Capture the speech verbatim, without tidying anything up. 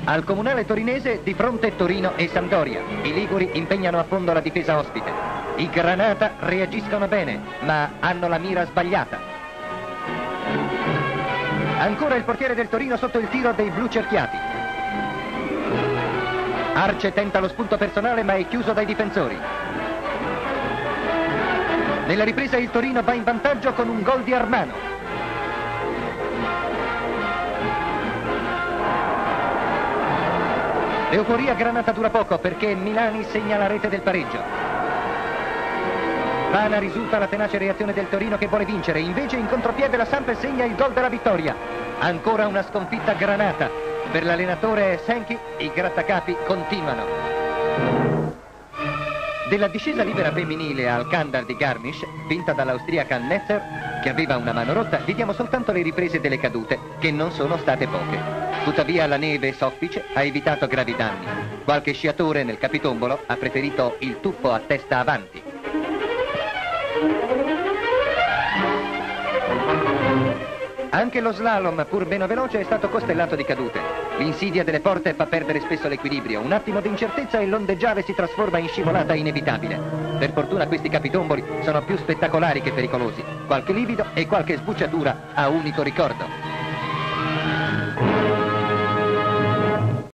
Al Comunale torinese di fronte Torino e Sampdoria. I liguri impegnano a fondo la difesa ospite. I Granata reagiscono bene, ma hanno la mira sbagliata. Ancora il portiere del Torino sotto il tiro dei blu cerchiati. Arce tenta lo spunto personale, ma è chiuso dai difensori. Nella ripresa il Torino va in vantaggio con un gol di Armano. L'euforia Granata dura poco perché Milani segna la rete del pareggio. Vana risulta la tenace reazione del Torino che vuole vincere, invece in contropiede la Samp segna il gol della vittoria. Ancora una sconfitta Granata. Per l'allenatore Senki i grattacapi continuano. Della discesa libera femminile al Kandar di Garmisch, vinta dall'austriaca Netzer, che aveva una mano rotta, vediamo soltanto le riprese delle cadute, che non sono state poche. Tuttavia la neve soffice ha evitato gravi danni. Qualche sciatore nel capitombolo ha preferito il tuffo a testa avanti. Anche lo slalom, pur meno veloce, è stato costellato di cadute. L'insidia delle porte fa perdere spesso l'equilibrio. Un attimo di incertezza e l'ondeggiare si trasforma in scivolata inevitabile. Per fortuna questi capitomboli sono più spettacolari che pericolosi. Qualche livido e qualche sbucciatura a unico ricordo.